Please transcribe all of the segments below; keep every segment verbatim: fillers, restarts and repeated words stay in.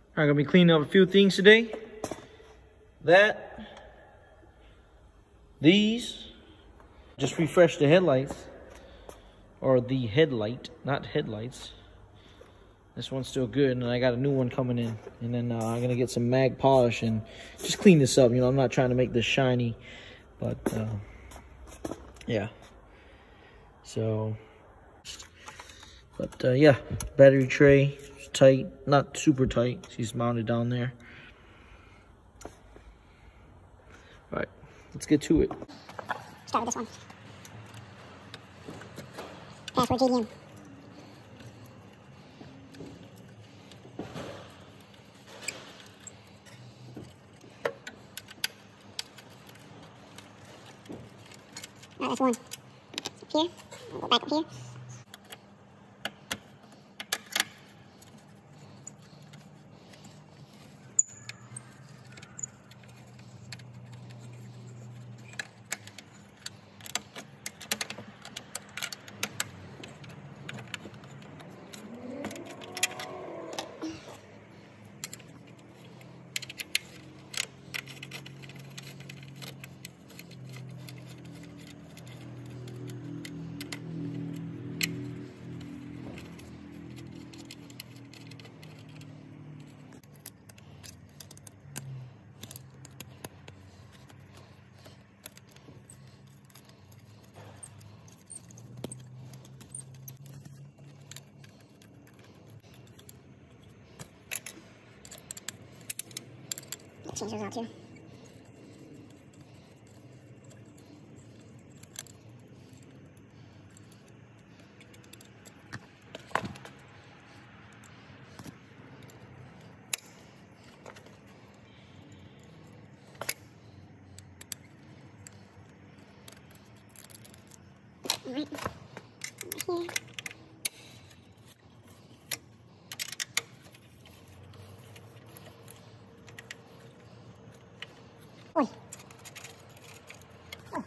I'm gonna be cleaning up a few things today. That, these, just refresh the headlights, or the headlight, not headlights. This one's still good, and I got a new one coming in. And then uh, I'm gonna get some mag polish and just clean this up. You know, I'm not trying to make this shiny, but uh, yeah. So, but uh, yeah, battery tray is tight, not super tight. She's mounted down there. All right, let's get to it. Start with this one. Password J D M. Alright, that's one. Up here. I'll go back up here. Change those out too. All right. Over here. Oi. Oh.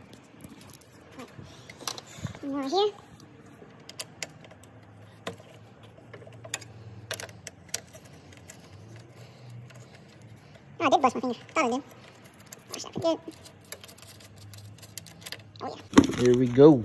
Right. One more over here. Oh, I did bust my finger. Thought I did. Wish I forget. Oh yeah. Here we go.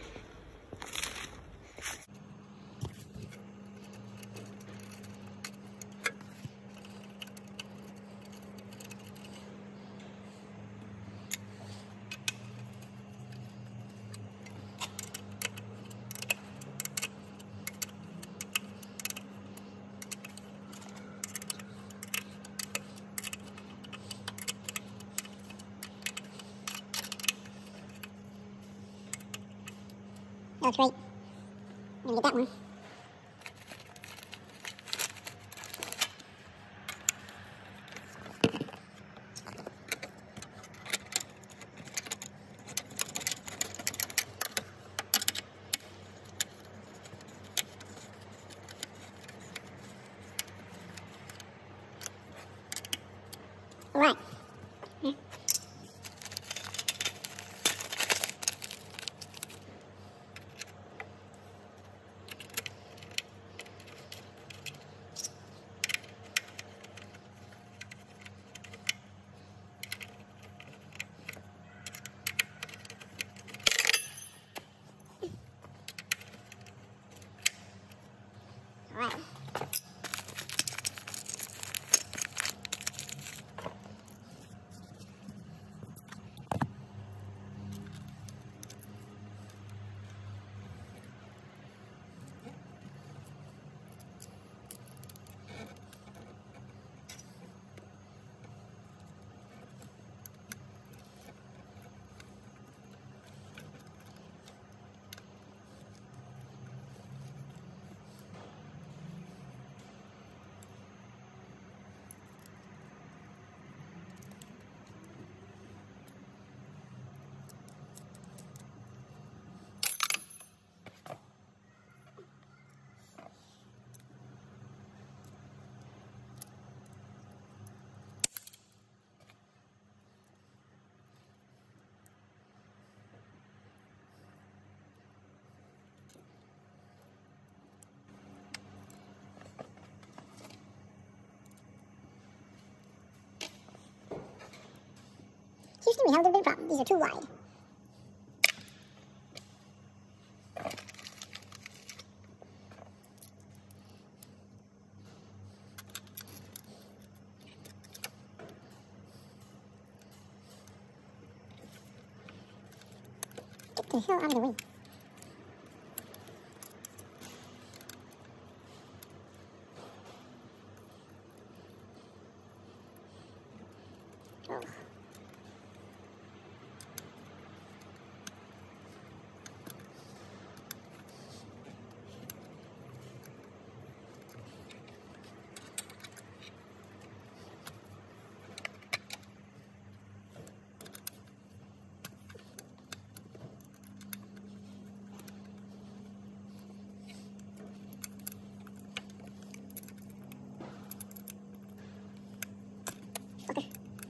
That looks great. I'm gonna get that one. All right. Yeah. All right. we have a little bit of a problem. These are too wide. Get the hell out of the way. Oh. Okay.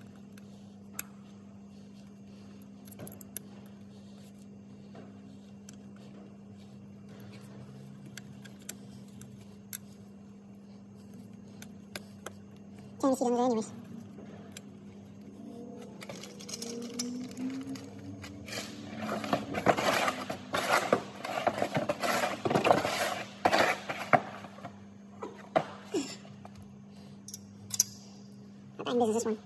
Can't see them there anyways. How bad is this one?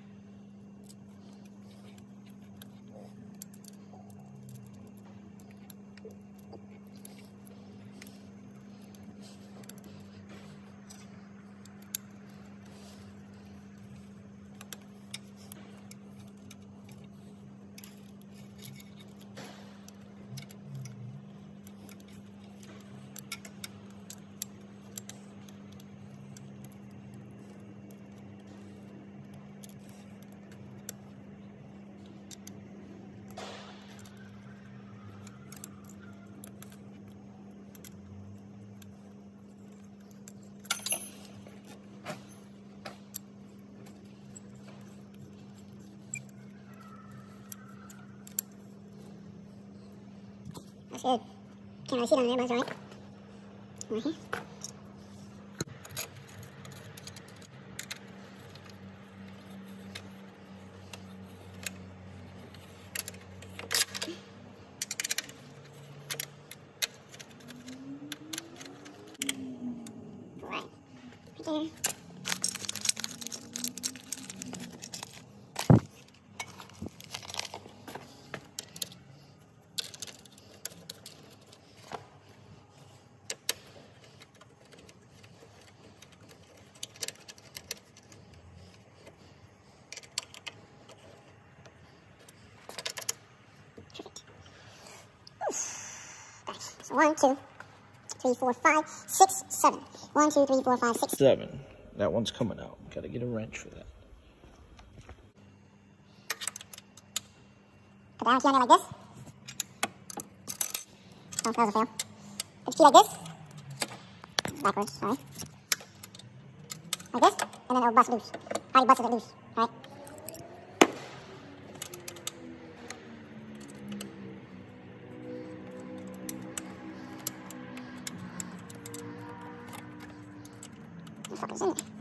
That's good. Can't really see down there, but it's alright. Right here. Right. Right there. Perfect. Gosh. So one, two, three, four, five, six, seven. One, two, three, four, five, six. Seven. That one's coming out. Gotta get a wrench for that. Put that on here like this. Oh, that was a fail. Put your key like this. Backwards, sorry. Like this, and then it'll bust loose. Already busted it loose, right? What the fuck is in there?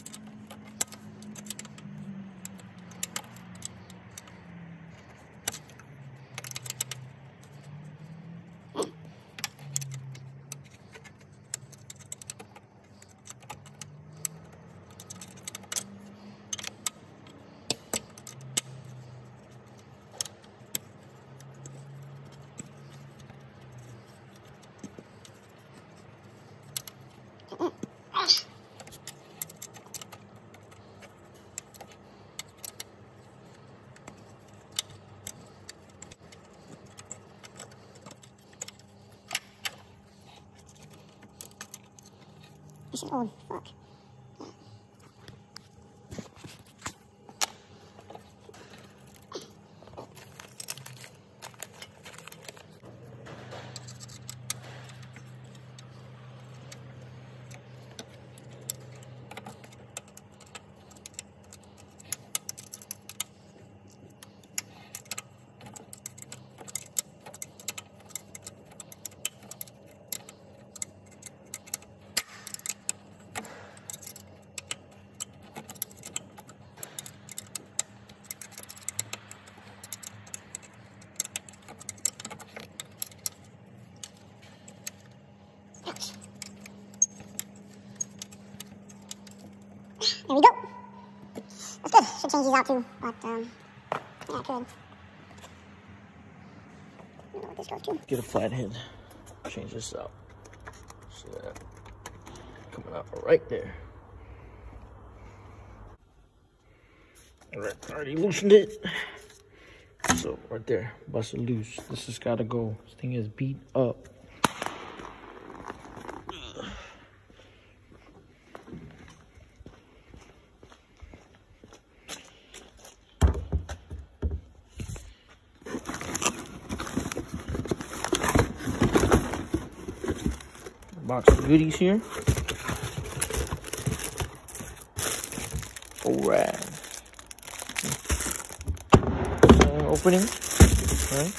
This is old. Fuck. There we go. That's good. Should change these out too, but um, yeah, I could. I don't know what this goes to. Get a flathead. Change this out. So that coming out right there. All right, already loosened it. So right there, bust it loose. This has got to go. This thing is beat up. Box of goodies here. Alright. Uh, opening. Right.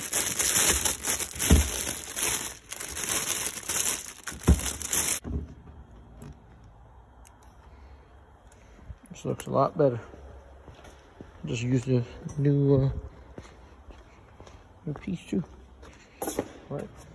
This looks a lot better. Just used a new uh, new piece too. All right.